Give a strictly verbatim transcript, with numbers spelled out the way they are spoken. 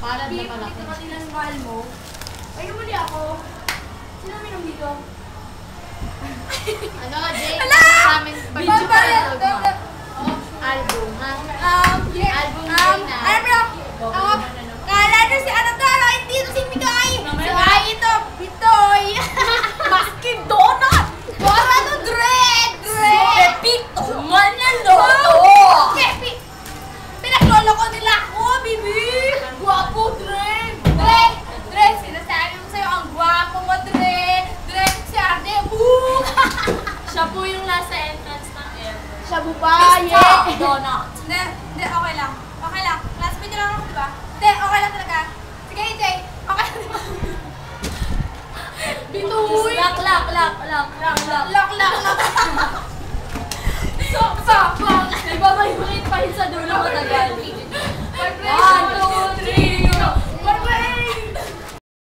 Palad na pala. Ito kasi ng mahal mo. Ay, namuli ako. Sino minom dito? Ano, Jay? Ala! Sa amin pag-album, ha? Um, yeah. Album Um, na. alam mo,